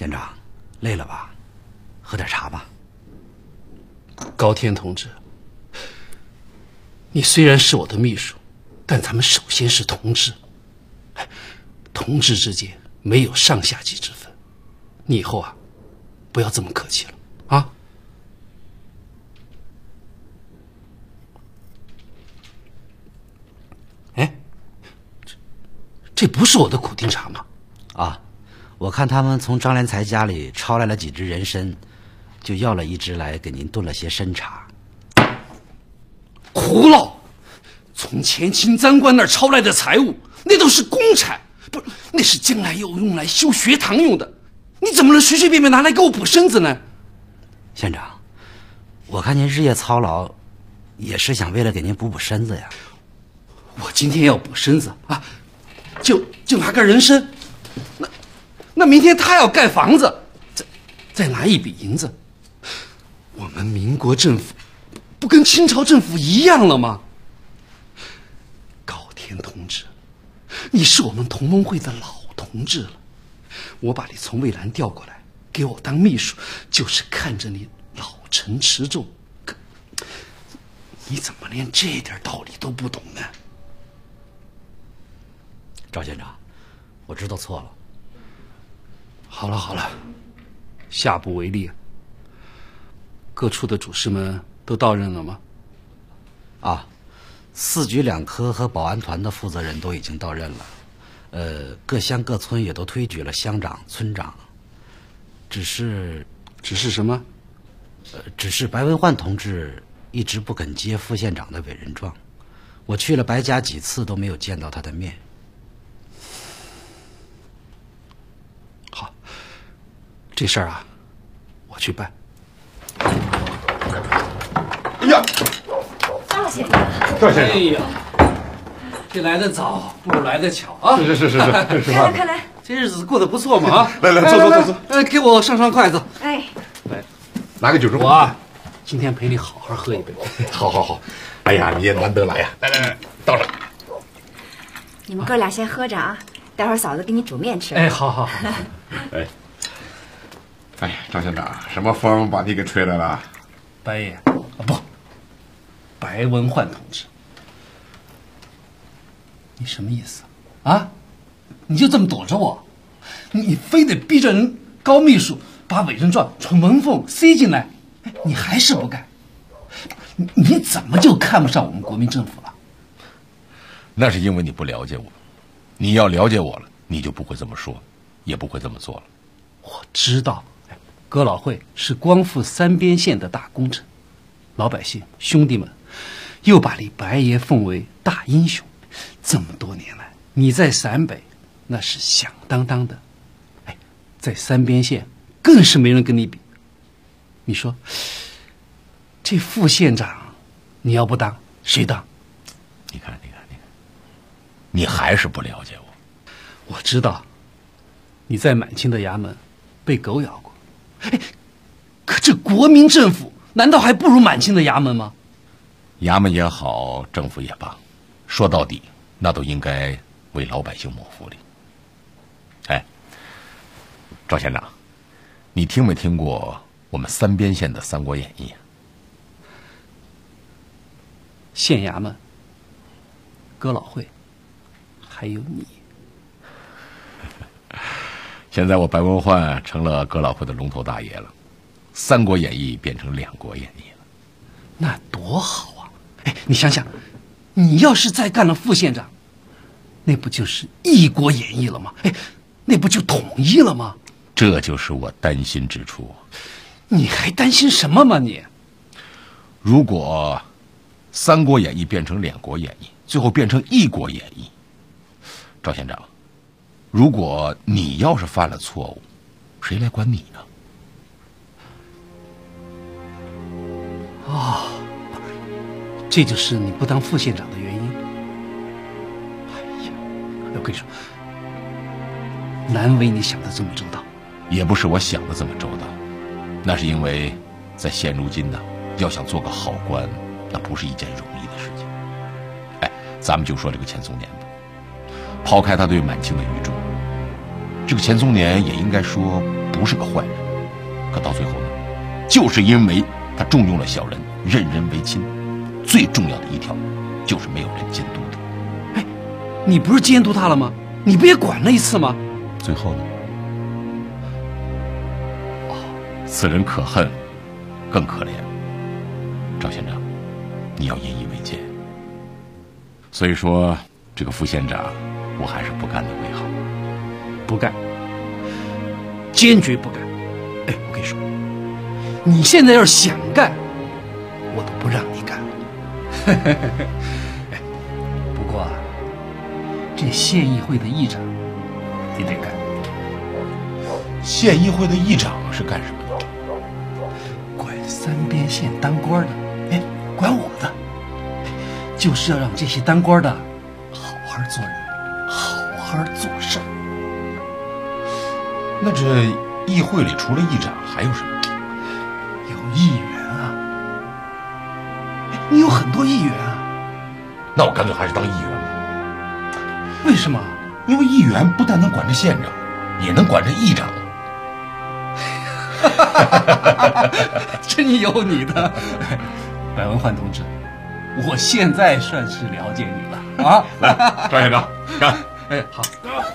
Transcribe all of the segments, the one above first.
县长，累了吧？喝点茶吧。 高天同志，你虽然是我的秘书，但咱们首先是同志。同志之间没有上下级之分，你以后啊，不要这么客气了啊。哎，这不是我的苦丁茶吗？ 啊，我看他们从张连才家里抄来了几只人参，就要了一只来给您炖了些参茶。 胡闹！从前清赃官那儿抄来的财物，那都是公产，不是，那是将来要用来修学堂用的，你怎么能随随便便拿来给我补身子呢？ 县长，我看您日夜操劳，也是想为了给您补身子呀。 我今天要补身子啊，就拿个人参，那明天他要盖房子，再拿一笔银子，我们民国政府不跟清朝政府一样了吗？高天同志，你是我们同盟会的老同志了，我把你从蔚蓝调过来给我当秘书，就是看着你老成持重，可你怎么连这点道理都不懂呢？ 赵县长，我知道错了。 好了好了，下不为例。各处的主事们都到任了吗？ 啊，4局2科和保安团的负责人都已经到任了，各乡各村也都推举了乡长、村长，只是什么？ 只是白文焕同志一直不肯接副县长的委任状，我去了白家几次都没有见到他的面。 好，这事儿啊，我去办。 哎呀， 赵先生， 赵先生， 哎呀，这来得早不如来得巧啊！ 是，吃饭。 快来， 这日子过得不错嘛啊！ 来，坐。 给我上筷子。 哎， 来， 拿个酒盅。 我啊，今天陪你好好喝一杯。 好。哎呀，你也难得来呀！来，倒上。 你们哥俩先喝着啊，待会儿嫂子给你煮面吃。 哎，好。 哎呀，张县长，什么风把你给吹来了？ 白爷啊，不，白文焕同志，你什么意思啊？你就这么躲着我？你非得逼着人高秘书把委任状从门缝塞进来，你还是不干？你怎么就看不上我们国民政府了？ 那是因为你不了解我，你要了解我了，你就不会这么说，也不会这么做了。 我知道，哥老会是光复3边县的大功臣，老百姓兄弟们又把你白爷奉为大英雄。这么多年来，你在陕北那是响当当的，在3边县更是没人跟你比。你说，这副县长你要不当，谁当？ 你看，你还是不了解我。 我知道，你在满清的衙门被狗咬过，可这国民政府难道还不如满清的衙门吗？ 衙门也好，政府也罢，说到底，那都应该为老百姓谋福利。哎，赵县长，你听没听过我们3边县的《三国演义》？ 县衙门、哥老会，还有你。 现在我白文焕成了哥老会的龙头大爷了，《三国演义》变成2国演义了， 那多好啊！你想想，你要是再干了副县长，那不就是1国演义了吗？那不就统一了吗？ 这就是我担心之处。 你还担心什么吗你？ 如果《三国演义》变成2国演义，最后变成1国演义，赵县长，如果你要是犯了错误，谁来管你呢？ 哦，这就是你不当副县长的原因。哎呀，我跟你说，难为你想的这么周到。 也不是我想的这么周到，那是因为在现如今呢，要想做个好官，那不是一件容易的事情。咱们就说这个钱松年吧，抛开他对满清的愚忠，这个钱松年也应该说不是个坏人，可到最后呢，就是因为他重用了小人，任人唯亲，最重要的一条就是没有人监督他。 哎，你不是监督他了吗？你不也管了一次吗？ 最后呢？此人可恨，更可怜。赵县长，你要引以为戒。所以说，这个副县长，我还是不干的为好。 不干，坚决不干。哎，我跟你说，你现在要是想干，我都不让你干。哎，不过啊，这县议会的议长，你得干。 县议会的议长是干什么的？ 管三边县当官的，哎，管我的，就是要让这些当官的好好做人，好好做事。 那这议会里除了议长还有什么？ 有议员啊，你有很多议员啊。 那我干脆还是当议员吧。 为什么？ 因为议员不但能管着县长，也能管着议长。 真有你的，白文焕同志，我现在算是了解你了啊！ 来，赵县长，干！ 哎，好。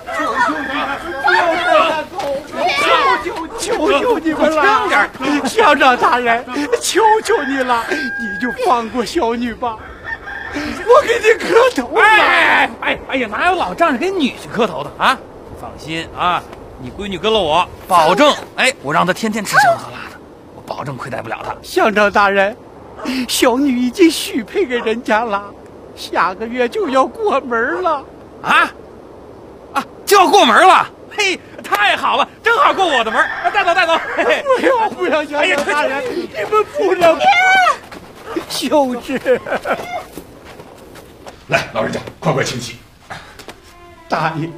求求你们了！乡长大人，求求你了，你就放过小女吧，我给你磕头了。 哎呀，哪有老丈人给女婿磕头的啊？放心啊，你闺女跟了我，保证我让她天天吃香的喝辣的，我保证亏待不了她。 乡长大人，小女已经许配给人家了，下个月就要过门了。 啊，就要过门了。嘿，太好了，正好过我的门，带走带走。 不要，乡长大人，你们不能，秀智。 来，老人家，快请起。 大爷，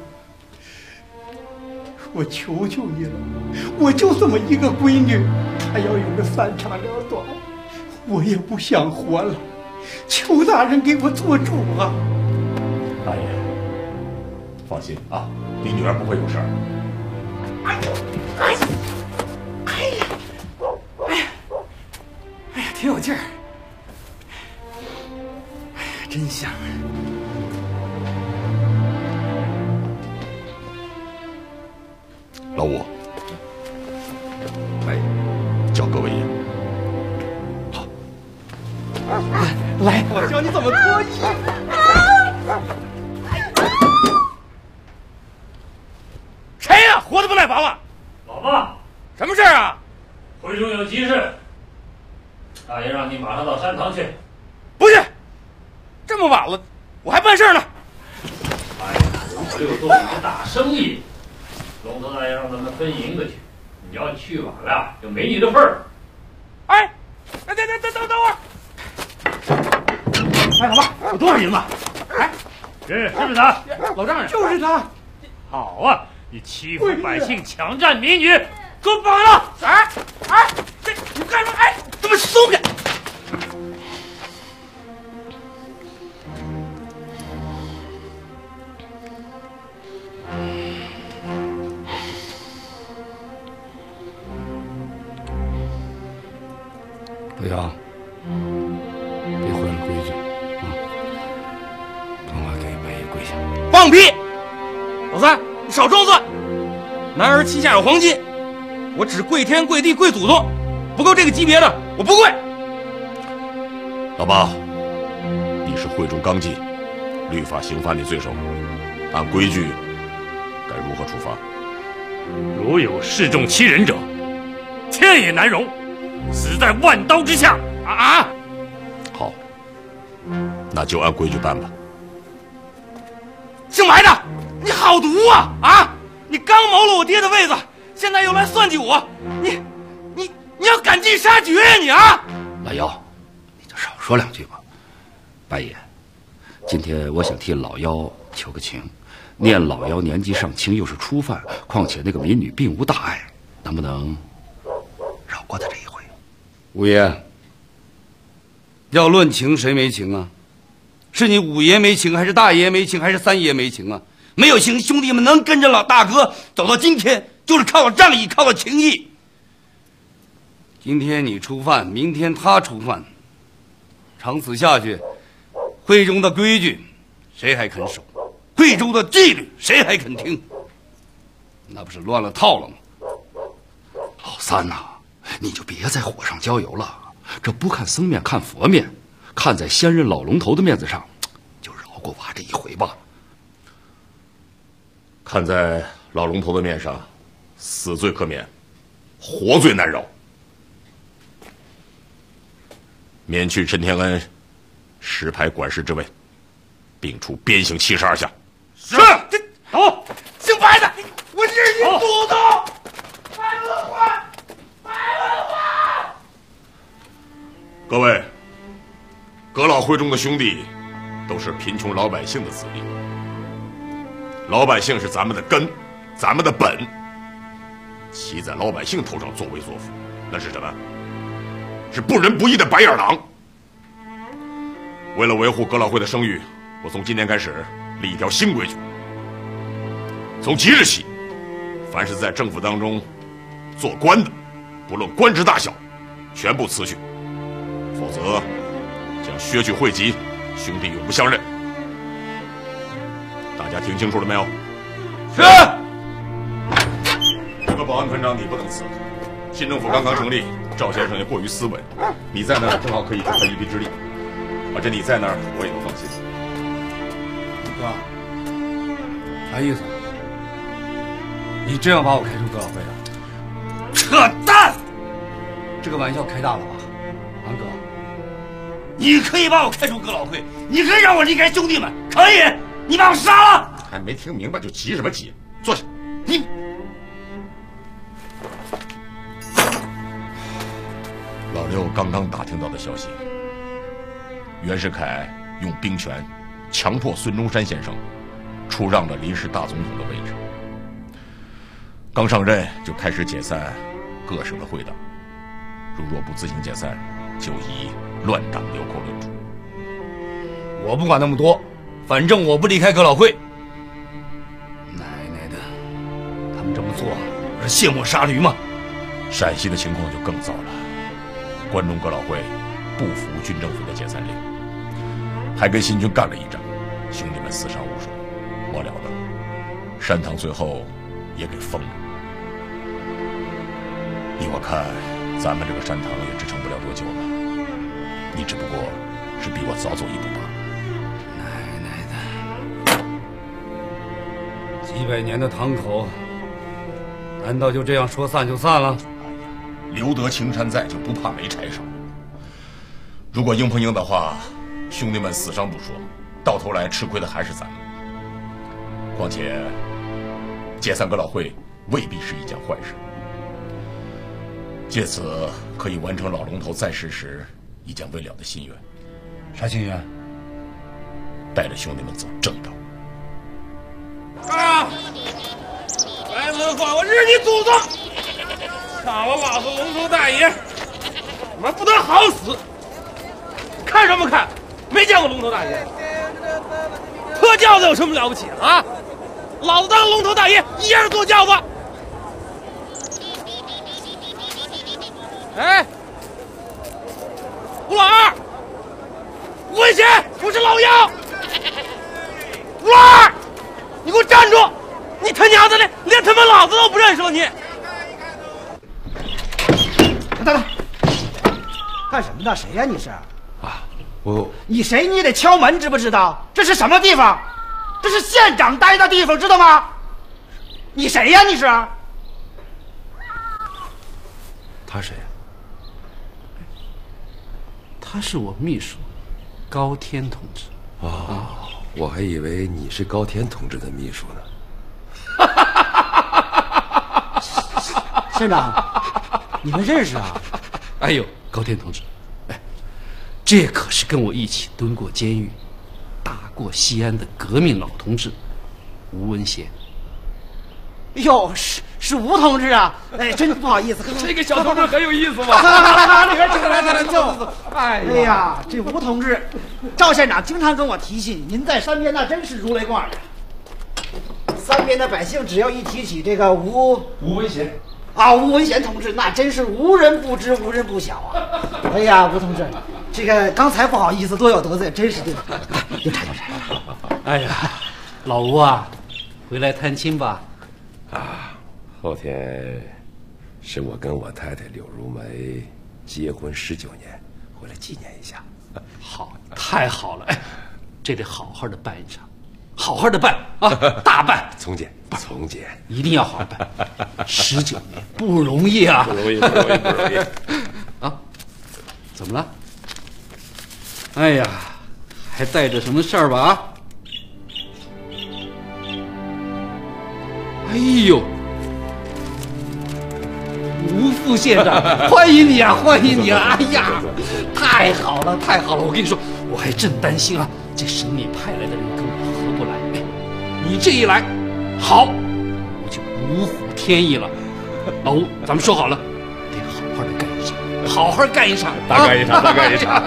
我求求你了，我就这么一个闺女，她要有个三长两短，我也不想活了，求大人给我做主啊！ 大爷，放心啊，你女儿不会有事儿。 哎呀，挺有劲儿。哎呀，真香。 老五，来，叫各位爷。好， 来，我教你怎么脱衣服。 谁呀？活的不耐烦了！ 老爸， 什么事儿啊？ 会中有急事，大爷让你马上到山堂去。 不去，这么晚了，我还办事呢。 哎呀，老六做你的大生意，龙头大爷让咱们分银子去，你要去晚了就没你的份儿。 哎，等会儿。哎，老爸，有多少银子？哎， 是不是他？ 老丈人， 就是他。 好啊，你欺负百姓，强占民女，给我绑了！ 这你干什么？这么松开！ 不要，别坏了规矩啊！赶快给白爷跪下！ 放屁！老三，你少装蒜！男儿膝下有黄金，我只跪天跪地跪祖宗，不够这个级别的我不跪。 老八，你是会中纲纪，律法刑罚你罪首，按规矩该如何处罚？ 如有示众欺人者，天也难容，死在万刀之下！ 好，那就按规矩办吧。 姓白的，你好毒啊！你刚谋了我爹的位子，现在又来算计我，你要赶尽杀绝呀你啊！ 老幺，你就少说两句吧。白爷，今天我想替老幺求个情，念老幺年纪尚轻，又是初犯，况且那个民女并无大碍，能不能饶过他这一回？五爷，要论情，谁没情啊？是你五爷没情，还是大爷没情，还是三爷没情啊？没有情，兄弟们能跟着老大哥走到今天， 就是靠仗义，靠情义。今天你出饭，明天他出饭，长此下去，会中的规矩谁还肯守？贵州的纪律谁还肯听？那不是乱了套了吗？ 老三呐，你就别在火上浇油了。这不看僧面看佛面，看在先人老龙头的面子上，就饶过娃这一回吧。 看在老龙头的面上，死罪可免，活罪难饶。免去陈天恩石牌管事之位，并处鞭刑72下。 是。这走，姓白的，我日你祖宗！白文化，白文化！ 各位，葛老会中的兄弟，都是贫穷老百姓的子弟。老百姓是咱们的根，咱们的本。骑在老百姓头上作威作福，那是什么？是不仁不义的白眼狼。为了维护葛老会的声誉，我从今天开始立一条新规矩：从即日起，凡是在政府当中做官的，不论官职大小，全部辞去，否则将削去会籍，兄弟永不相认。大家听清楚了没有？ 是。 这个保安团长你不能辞，新政府刚刚成立，赵先生也过于斯文，你在那儿正好可以助他一臂之力，而且你在那儿我也能放心。 哥，啥意思？你真要把我开除葛老会啊？扯淡！这个玩笑开大了吧，安哥？你可以把我开除葛老会，你可以让我离开兄弟们，可以。你把我杀了！ 还没听明白就急什么急？坐下。 你。 老六刚刚打听到的消息，袁世凯用兵权强迫孙中山先生出让了临时大总统的位置，刚上任就开始解散各省的会党，若不自行解散，就以乱党流寇论处。 我不管那么多，反正我不离开葛老会。奶奶的，他们这么做不是卸磨杀驴吗？ 陕西的情况就更糟了。关中葛老会不服军政府的解散令，还跟新军干了一仗，兄弟们死伤无数，末了的山堂最后也给封了。依我看，咱们这个山堂也支撑不了多久了。你只不过是比我早走一步罢了。 奶奶的，几百年的堂口，难道就这样说散就散了？ 留得青山在，就不怕没柴烧。如果硬碰硬的话，兄弟们死伤不说，到头来吃亏的还是咱们。况且，解散葛老会未必是一件坏事，借此可以完成老龙头在世时已经未了的心愿。 啥心愿？ 带着兄弟们走正道。 啊！白文化，我日你祖宗！抢了老子龙头大爷，他妈不得好死！看什么看？没见过龙头大爷，破轿子有什么了不起啊？老子当龙头大爷一样坐轿子。哎，吴老二，吴文贤，我是老杨。吴老二，你给我站住！你他娘的的，连他妈老子都不认识了你！ 等等，干什么呢？谁呀？你是？ 啊，我你谁？你得敲门，知不知道？这是什么地方？这是县长待的地方，知道吗？你谁呀？你是？ 他谁呀？ 他是我秘书，高天同志。 哦，我还以为你是高天同志的秘书呢。 县长，你们认识啊？ 哎呦，高天同志，哎，这可是跟我一起蹲过监狱、打过西安的革命老同志吴文贤。 哟，是吴同志啊！哎，真不好意思， 这个小同志很有意思嘛。来，里边请，来，坐。 哎呀，这吴同志，赵县长经常跟我提起，您在山边那真是如雷贯耳。3 江边的百姓只要一提起这个吴文贤啊，吴文贤同志，那真是无人不知，无人不晓啊！哎呀，吴同志，这个刚才不好意思，多有得罪，真是的。有茶有茶。 哎呀，老吴啊，回来探亲吧。 啊，后天是我跟我太太柳如梅结婚19年，回来纪念一下。 好，太好了！哎，这得好好的办一场，好好的办啊，大办。 从简，从简， 一定要好好办。19年不容易啊， 不容易，不容易，不容易。 啊，怎么了？哎呀，还带着什么事儿吧？啊！哎呦，吴副县长，欢迎你啊，欢迎你啊！哎呀，太好了，太好了！我跟你说，我还正担心啊，这省里派来的人跟我合不来。哎，你这一来，好，我就如虎添翼了。老吴，咱们说好了，得好好的干一场，好好干一场， 大干一场，大干一场。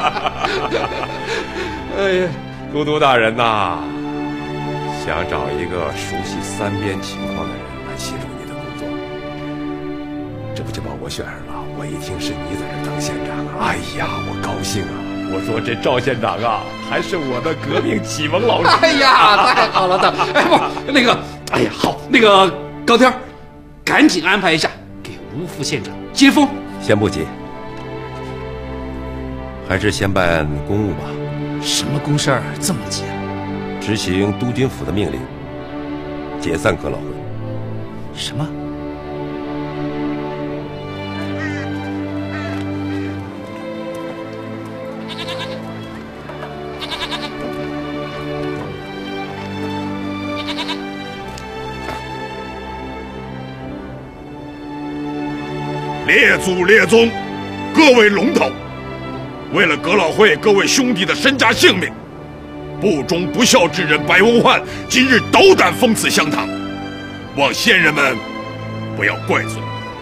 哎呀， 都督大人呐，想找一个熟悉三边情况的人来协助你的工作，这不就把我选上了？我一听是你在这当县长，哎呀，我高兴啊！我说这赵县长啊，还是我的革命启蒙老师。 哎呀，太好了的！哎不，那个，哎呀，好，那个高天，赶紧安排一下，给吴副县长接风。 先不急，还是先办公务吧。 什么公事儿这么急啊？ 执行督军府的命令，解散革老会。 什么？ 列祖列宗，各位龙头，为了革老会各位兄弟的身家性命，不忠不孝之人白文焕今日斗胆封此香堂，望先人们不要怪罪。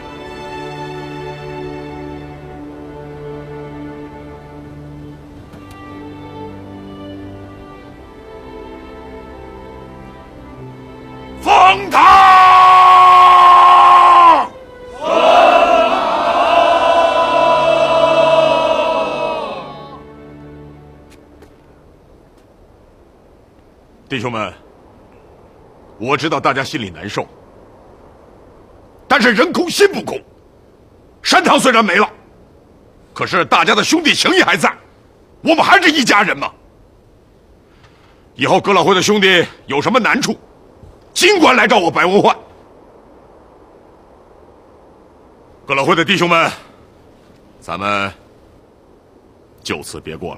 封堂！弟兄们，我知道大家心里难受，但是人空心不空。山堂虽然没了，可是大家的兄弟情谊还在，我们还是一家人嘛。以后革老会的兄弟有什么难处，尽管来找我白文焕。革老会的弟兄们，咱们就此别过了。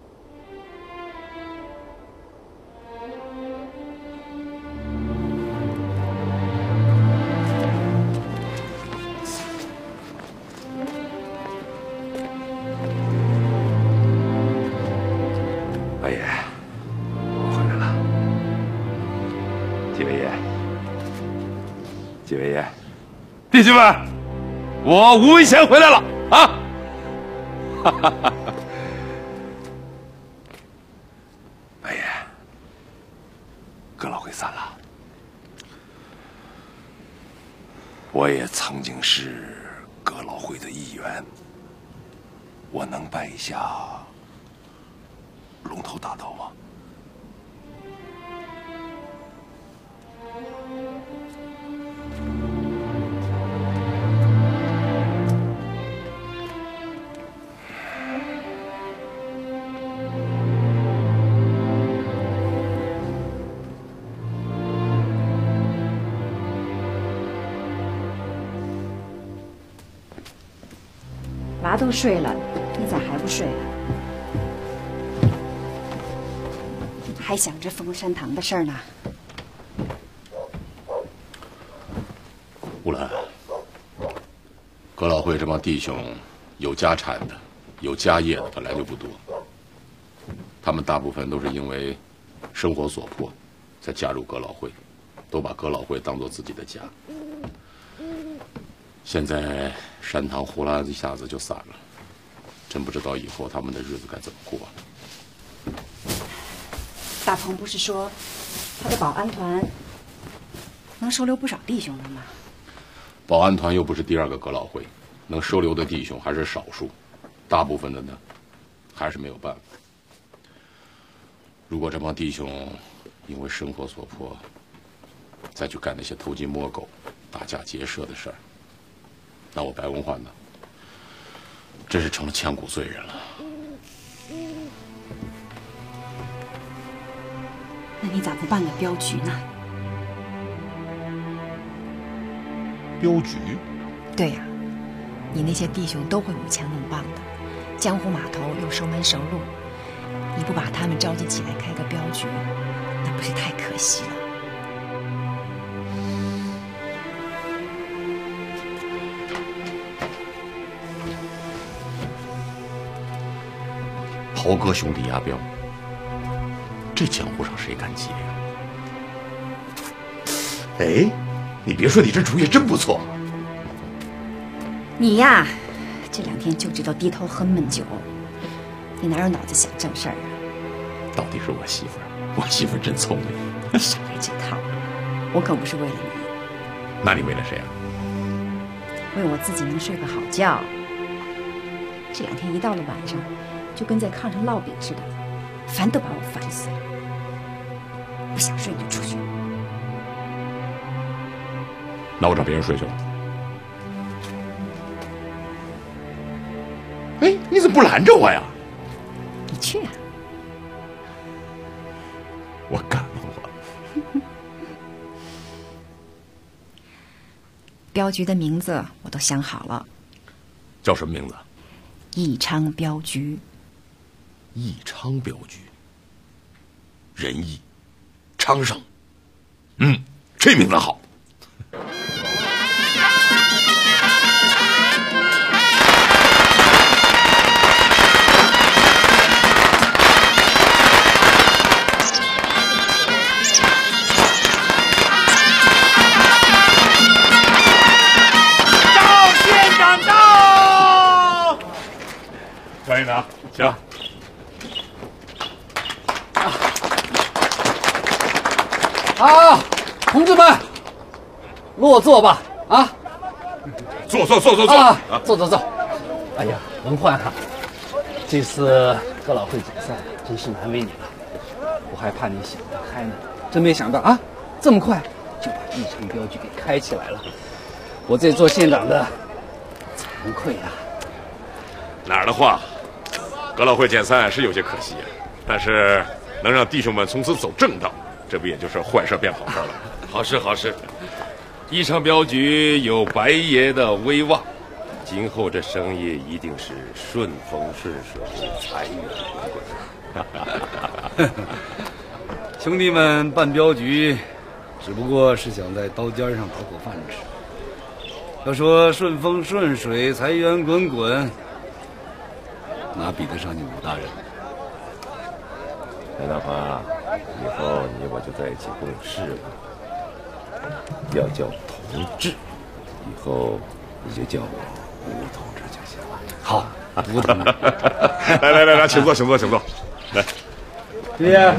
八爷，我回来了。几位爷，几位爷，弟兄们，我吴文贤回来了啊！哈哈哈！八爷，革老会散了。我也曾经是革老会的一员，我能拜一下龙头大刀吗？ 娃都睡了，你咋还不睡啊？还想着封山堂的事儿呢？ 乌兰，革老会这帮弟兄，有家产的，有家业的本来就不多，他们大部分都是因为生活所迫，才加入革老会，都把革老会当作自己的家。现在山堂呼啦一下子就散了，真不知道以后他们的日子该怎么过。 大鹏不是说他的保安团能收留不少弟兄的嘛。 保安团又不是第2个哥老会，能收留的弟兄还是少数，大部分的呢，还是没有办法。如果这帮弟兄因为生活所迫，再去干那些偷鸡摸狗、打家劫舍的事儿，那我白文焕呢，真是成了千古罪人了。 那你咋不办个镖局呢？ 镖局？ 对呀，你那些弟兄都会舞枪弄棒的，江湖码头又熟门熟路，你不把他们召集起来开个镖局，那不是太可惜了？ 豪哥兄弟押镖，这江湖上谁敢接呀？哎，你别说，你这主意真不错。 你呀，这2天就知道低头喝闷酒，你哪有脑子想正事儿啊？ 到底是我媳妇儿，我媳妇儿真聪明。 少来这套，我可不是为了你。 那你为了谁啊？ 为我自己能睡个好觉。这2天一到了晚上，就跟在炕上烙饼似的，烦都把我烦死了。不想睡你就出去。 那我找别人睡去了。哎，你怎么不拦着我呀？ 你去啊！ 我敢我。 镖局的名字我都想好了， 叫什么名字？ 义昌镖局。 义昌镖局，仁义，昌盛。这名字好。 赵院长，行。 啊，同志们，落座吧！啊， 坐！ 啊，坐。哎呀，文焕啊，这次哥老会解散，真是难为你了。我还怕你想不开呢，真没想到啊，这么快就把义昌镖局给开起来了。我这做县长的，惭愧啊。 哪儿的话，哥老会解散是有些可惜啊，但是能让弟兄们从此走正道，这不也就是坏事变好事了？ 好事，义昌镖局有白爷的威望，今后这生意一定是顺风顺水，财源滚滚。 兄弟们办镖局，只不过是想在刀尖上讨口饭吃。要说顺风顺水，财源滚滚，哪比得上你武大人？ 陈大华，以后你我就在一起共事了。要叫同志，以后你就叫我吴同志就行了。 好，吴同志。 来，请坐。来， 爹。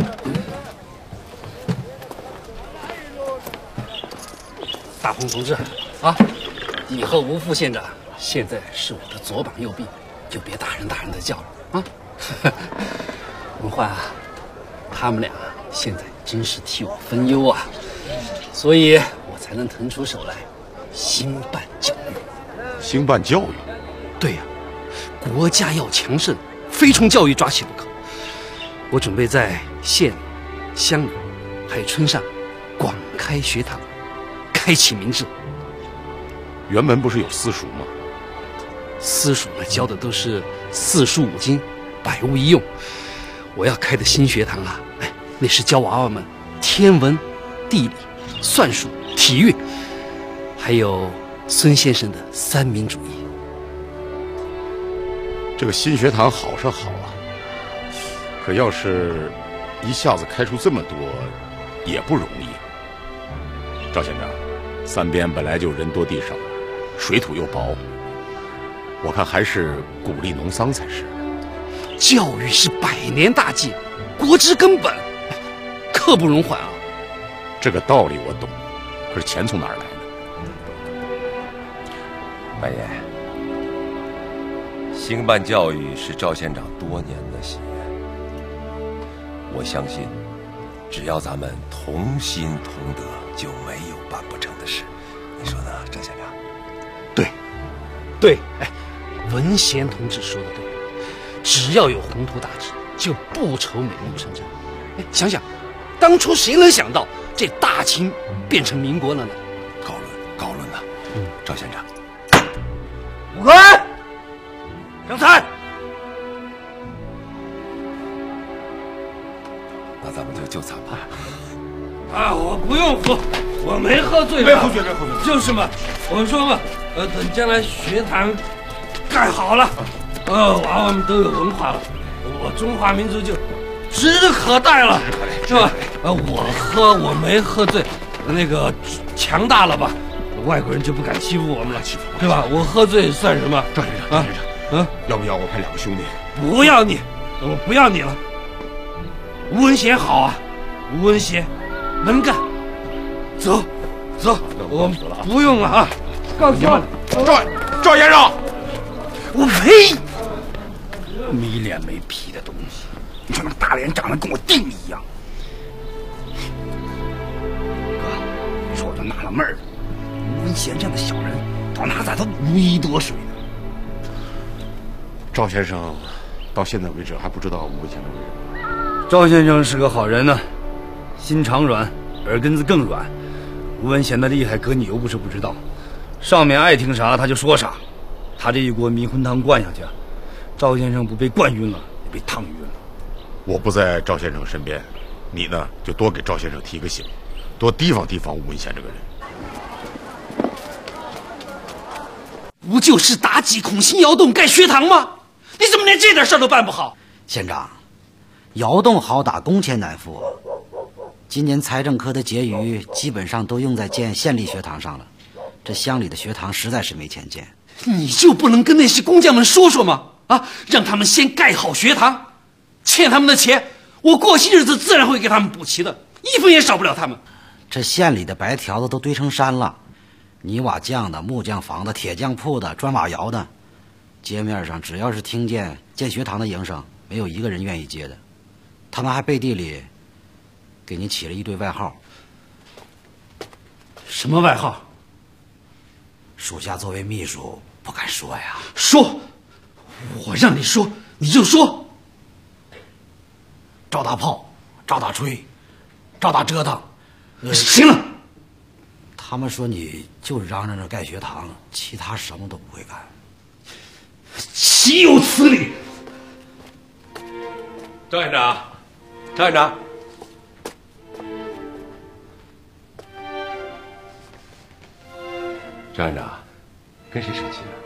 大鹏同志啊，以后吴副县长现在是我的左膀右臂，就别大人的叫了啊。文焕啊，他们俩现在真是替我分忧啊，所以我才能腾出手来兴办教育。 兴办教育？ 对呀，国家要强盛，非从教育抓起不可。我准备在县里、乡里，还有村上，广开学堂，开启民智。 原门不是有私塾吗？ 私塾呢，教的都是四书五经，百无一用。我要开的新学堂啊，那是教娃娃们天文、地理、算术、体育，还有孙先生的三民主义。 这个新学堂好是好啊，可要是一下子开出这么多，也不容易。赵县长，三边本来就人多地少，水土又薄，我看还是鼓励农桑才是。 教育是100年大计，国之根本，刻不容缓啊！ 这个道理我懂， 可是钱从哪儿来呢？ 白岩，兴办教育是赵县长多年的心愿。我相信，只要咱们同心同德，就没有办不成的事。你说呢，赵县长？ 对，哎，文贤同志说的对，只要有宏图大志，就不愁美梦成真。哎，想想，当初谁能想到这大清变成民国了呢？ 高论呐！赵县长， 吴坤，张才， 那咱们就惨吧。 啊，我不用服，我没喝醉。 别胡说，别胡说。 就是嘛，我说嘛，等将来学堂盖好了，娃娃们都有文化了，我中华民族就指日可待了，是吧？我没喝醉，那个强大了吧，外国人就不敢欺负我们了，对吧？我喝醉算什么？ 赵先生，要不要我派2个兄弟？ 不要你，我不要你了。吴文贤好啊，吴文贤能干，走，我不用了啊，告辞。 赵先生， 我呸！没脸没皮的东西，你说那大脸长得跟我弟一样。哥，你说我就纳了闷儿，吴文贤这样的小人，到哪咋都如鱼得水呢？ 赵先生到现在为止还不知道吴文贤的为人。 赵先生是个好人呢，心肠软，耳根子更软。吴文贤的厉害，哥你又不是不知道，上面爱听啥他就说啥，他这一锅迷魂汤灌下去，赵先生不被灌晕了，也被烫晕了。 我不在赵先生身边，你呢就多给赵先生提个醒，多提防提防吴文贤这个人。 不就是妲己孔心窑洞盖学堂吗？你怎么连这点事儿都办不好？ 县长，窑洞好打，工钱难付。今年财政科的结余基本上都用在建县立学堂上了，这乡里的学堂实在是没钱建。 你就不能跟那些工匠们说说吗？啊，让他们先盖好学堂，欠他们的钱，我过些日子自然会给他们补齐的，一分也少不了他们。 这县里的白条子都堆成山了，泥瓦匠的、木匠房的、铁匠铺的、砖瓦窑的，街面上只要是听见建学堂的营生，没有一个人愿意接的。他们还背地里给您起了一堆外号。 什么外号？ 属下作为秘书不敢说呀。 说，我让你说你就说。 赵大炮、赵大吹、赵大折腾。 行了。 他们说你就嚷嚷着盖学堂，其他什么都不会干。 岂有此理！ 赵院长，赵院长，赵院长，跟谁生气了？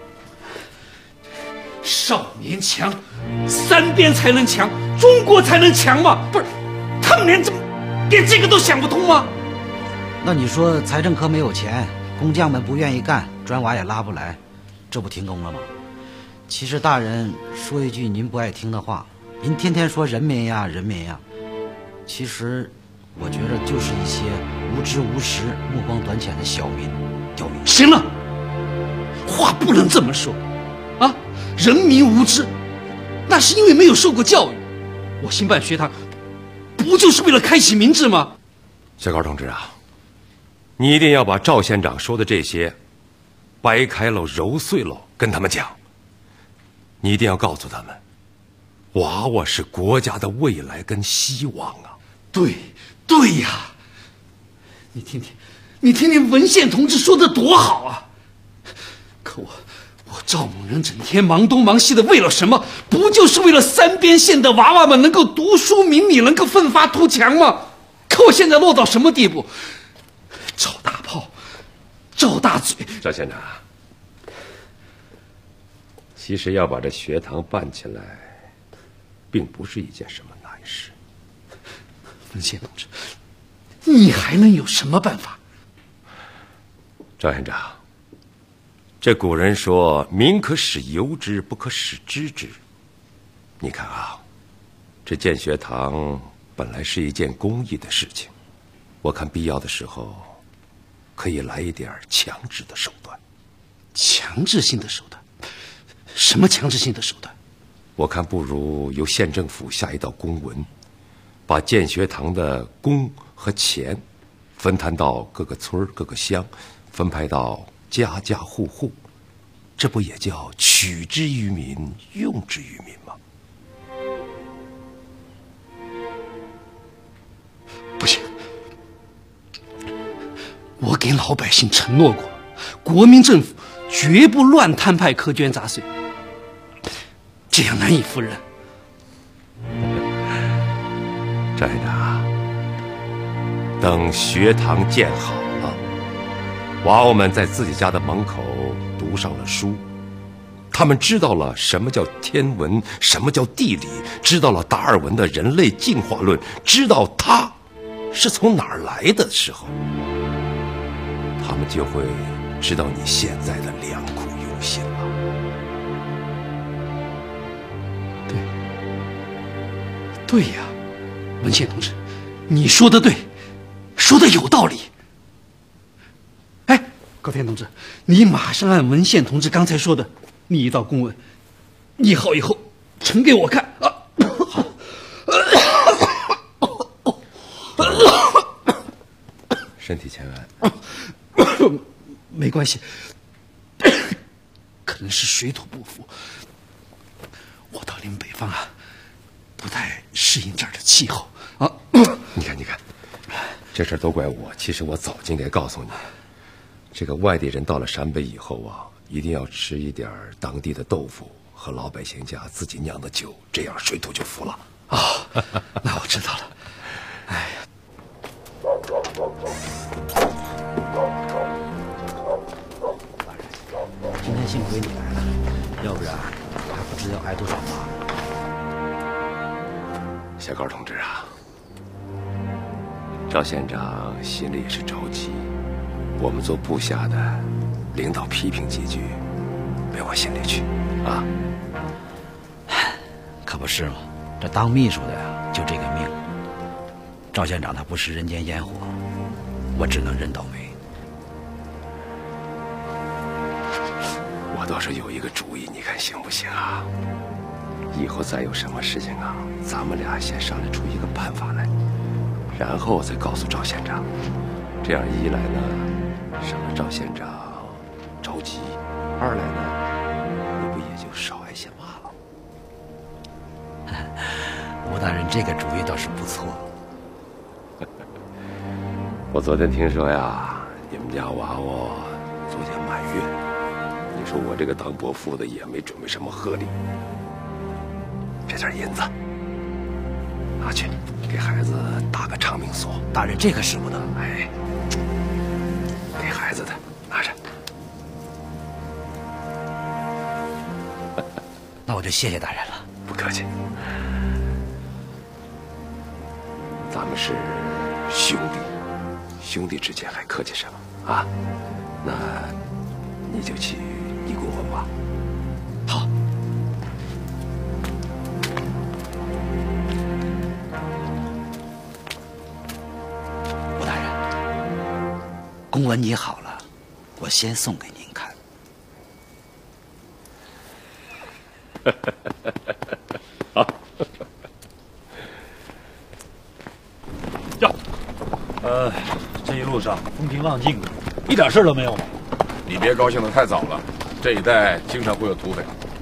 少年强，3边才能强，中国才能强吗？不是，他们连这个都想不通吗？ 那你说财政科没有钱，工匠们不愿意干，砖瓦也拉不来，这不停工了吗？其实大人说一句您不爱听的话，您天天说人民呀人民呀，其实我觉得就是一些无知无识、目光短浅的小民刁民。 行了，话不能这么说啊！人民无知，那是因为没有受过教育。我兴办学堂，不就是为了开启民智吗？ 小高同志啊，你一定要把赵县长说的这些掰开喽、揉碎喽跟他们讲。你一定要告诉他们，娃娃是国家的未来跟希望啊！ 对呀，你听听文宪同志说的多好啊！可我赵某人整天忙东忙西的，为了什么？不就是为了3边县的娃娃们能够读书明理，能够奋发图强吗？可我现在落到什么地步？赵大炮，赵大嘴。 赵县长，其实要把这学堂办起来，并不是一件什么难事。 文宪同志，你还能有什么办法？ 赵院长，这古人说民可使由之，不可使知之。你看啊，这建学堂本来是一件公益的事情，我看必要的时候可以来一点强制的手段。 强制性的手段？什么强制性的手段？ 我看不如由县政府下一道公文，把建学堂的工和钱分摊到各个村各个乡，分派到家家户户，这不也叫取之于民，用之于民吗？ 不行，我给老百姓承诺过，国民政府绝不乱摊派苛捐杂税，这样难以服人。 赵县长，等学堂建好了，娃娃们在自己家的门口读上了书，他们知道了什么叫天文，什么叫地理，知道了达尔文的人类进化论，知道它是从哪儿来的时候，他们就会知道你现在的良苦用心了。 对呀，文宪同志，你说的对，说的有道理。哎，高天同志，你马上按文宪同志刚才说的拟一道公文，拟好以后呈给我看啊。 身体欠安。 没关系，可能是水土不服。我到临北方啊，不太适应这儿的气候啊。 你看，这事儿都怪我。其实我早就应该告诉你，这个外地人到了陕北以后啊，一定要吃一点当地的豆腐和老百姓家自己酿的酒，这样水土就服了。 啊，那我知道了。哎呀。 今天幸亏你来了，要不然还不知道挨多少骂。 小高同志啊，赵县长心里也是着急，我们做部下的，领导批评几句，别往心里去啊。 可不是嘛，这当秘书的呀，就这个命。赵县长他不食人间烟火，我只能认倒霉。 我倒是有一个主意，你看行不行啊？以后再有什么事情啊，咱们俩先商量出一个办法来，然后再告诉赵县长。这样一来呢，省得赵县长着急；二来呢，你不也就少挨些骂了？吴大人这个主意倒是不错。 我昨天听说呀，你们家娃娃昨天满月，你说我这个当伯父的也没准备什么贺礼，这点银子拿去给孩子打个长命锁。 大人这可使不得。 哎，给孩子的拿着。 那我就谢谢大人了。 不客气，咱们是兄弟。兄弟之间还客气什么啊？那你就去拟公文吧。 好。 吴大人，公文拟好了，我先送给您看。 好。 这一路上风平浪静的，一点事都没有吗？ 你别高兴得太早了，这一带经常会有土匪。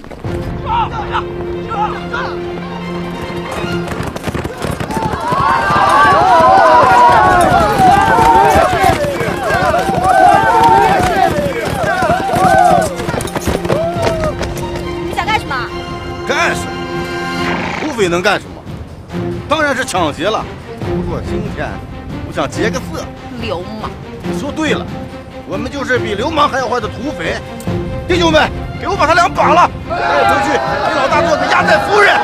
你想干什么？ 干什么？土匪能干什么？当然是抢劫了。不过今天我想劫个色。 流氓！ 你说对了，我们就是比流氓还要坏的土匪。弟兄们，给我把他俩绑了，带回去给老大做个压寨夫人。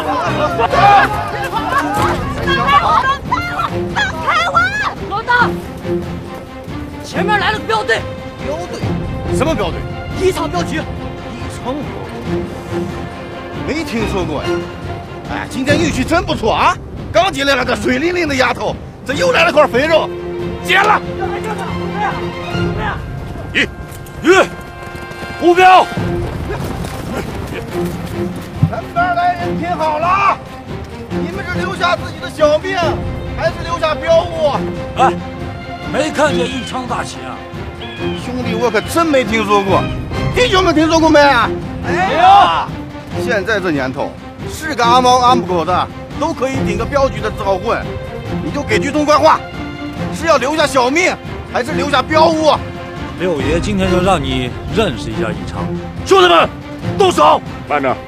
放开我！老大，前面来了个镖队。 镖队？什么镖队？ 宜昌镖局。 宜昌镖队？没听说过呀。哎，今天运气真不错啊！刚进来了个水灵灵的丫头，这又来了块肥肉。 劫了！ 目标！ 前边来人听好了，你们是留下自己的小命，还是留下标物？ 哎，没看见义昌大旗啊？ 兄弟，我可真没听说过。弟兄们听说过没？ 没有。 现在这年头，是个阿猫阿狗的都可以顶个镖局的招魂，你就给句痛快话，是要留下小命，还是留下标物？ 六爷今天就让你认识一下义昌。兄弟们，动手！ 慢着。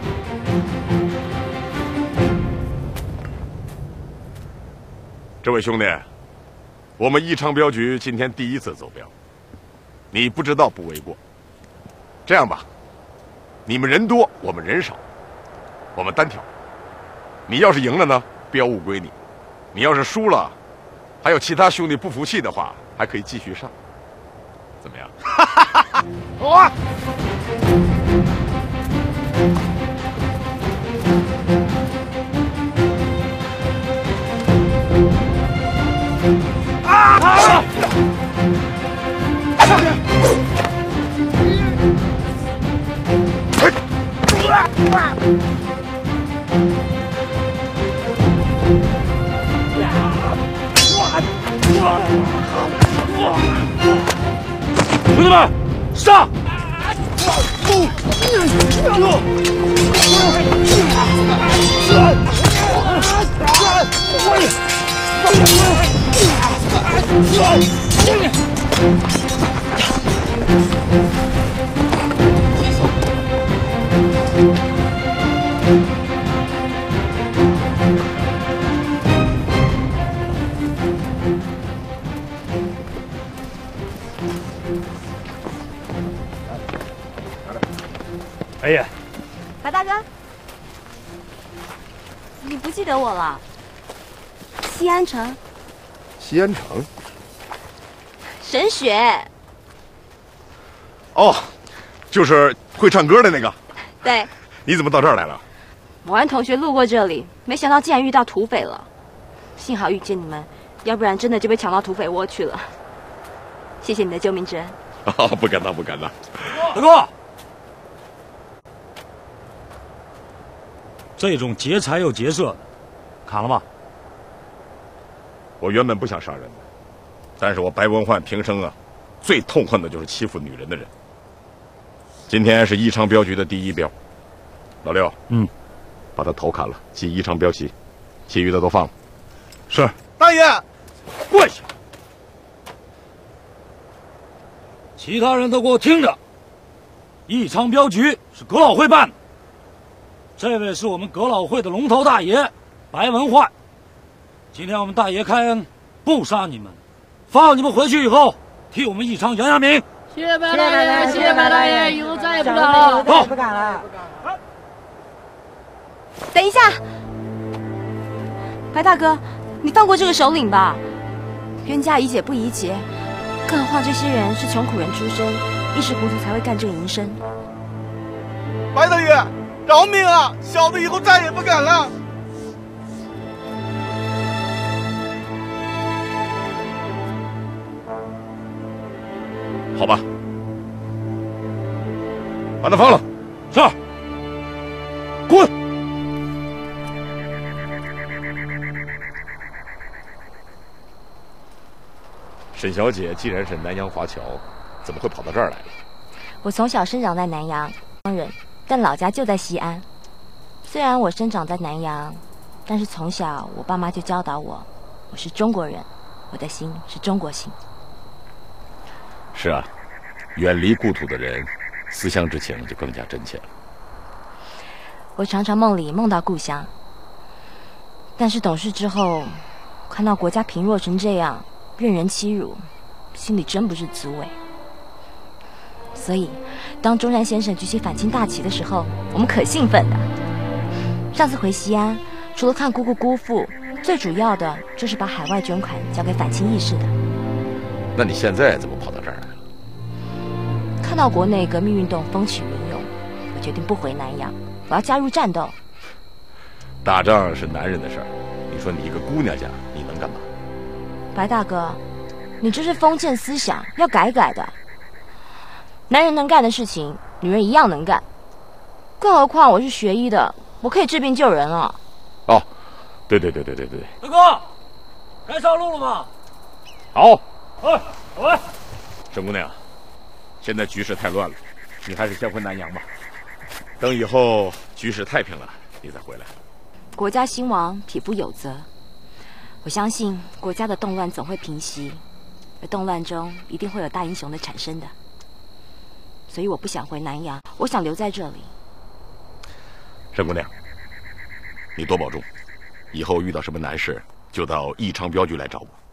这位兄弟，我们义昌镖局今天第一次走镖，你不知道不为过。这样吧，你们人多，我们人少，我们单挑。你要是赢了呢，镖物归你；你要是输了，还有其他兄弟不服气的话，还可以继续上。怎么样？ 好啊！ 兄弟们，上！ 白爷， 白大哥，你不记得我了？西安城， 西安城。 沈雪。 哦，就是会唱歌的那个。 对。 你怎么到这儿来了？ 我和同学路过这里，没想到竟然遇到土匪了。幸好遇见你们，要不然真的就被抢到土匪窝去了。谢谢你的救命之恩。 哦，不敢当，不敢当。 大哥，这种劫财又劫色的，砍了吧？ 我原本不想杀人的，但是我白文焕平生啊，最痛恨的就是欺负女人的人。今天是义昌镖局的第一镖，老六，把他头砍了，记义昌镖旗，其余的都放了。是。 大爷， 跪下！其他人都给我听着，义昌镖局是葛老会办的。这位是我们葛老会的龙头大爷白文焕，今天我们大爷开恩，不杀你们，放你们回去以后，替我们义昌扬扬名。 谢谢白大爷，谢谢白大爷，以后再也不敢了。 走，不敢了。 等一下，白大哥，你放过这个首领吧。冤家宜解不宜结，更何况这些人是穷苦人出身，一时糊涂才会干这个营生。 白大爷，饶命啊！小的以后再也不敢了。 好吧，把他放了。 是。滚！ 沈小姐既然是南洋华侨，怎么会跑到这儿来了？ 我从小生长在南洋，人，但老家就在西安。虽然我生长在南洋，但是从小我爸妈就教导我，我是中国人，我的心是中国心。 是啊，远离故土的人，思乡之情就更加真切了。 我常常梦里梦到故乡，但是懂事之后，看到国家贫弱成这样，任人欺辱，心里真不是滋味。所以，当中山先生举起反清大旗的时候，我们可兴奋了。上次回西安，除了看姑姑姑父，最主要的就是把海外捐款交给反清义士的。 那你现在怎么跑到这儿来了？ 看到国内革命运动风起云涌，我决定不回南洋，我要加入战斗。 打仗是男人的事儿，你说你一个姑娘家，你能干嘛？ 白大哥， 你这是封建思想，要改改的。男人能干的事情，女人一样能干。更何况我是学医的，我可以治病救人啊。 哦，对。 大哥，该上路了吗？ 好。 哎，喂， 沈姑娘，现在局势太乱了，你还是先回南阳吧。等以后局势太平了，你再回来。 国家兴亡，匹夫有责。我相信国家的动乱总会平息，而动乱中一定会有大英雄的产生的。所以我不想回南阳，我想留在这里。 沈姑娘，你多保重，以后遇到什么难事就到义昌镖局来找我。